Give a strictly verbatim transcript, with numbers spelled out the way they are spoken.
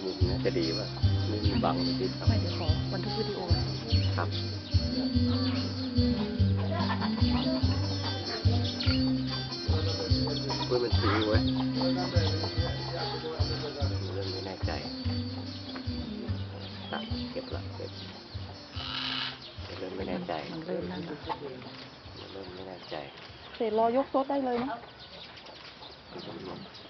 มุมนี้จะดีป่ะไม่มีบังนิดครับไม่เดี๋ยวขอบันทึกวิดีโอครับเพื่อมันทิ้งไว้เริ่มไม่แน่ใจตัดเก็บละเก็บเริ่มไม่แน่ใจมันเริ่มนั่นนะเริ่มไม่แน่ใจเสร็จรอยกโต๊ะได้เลยนะ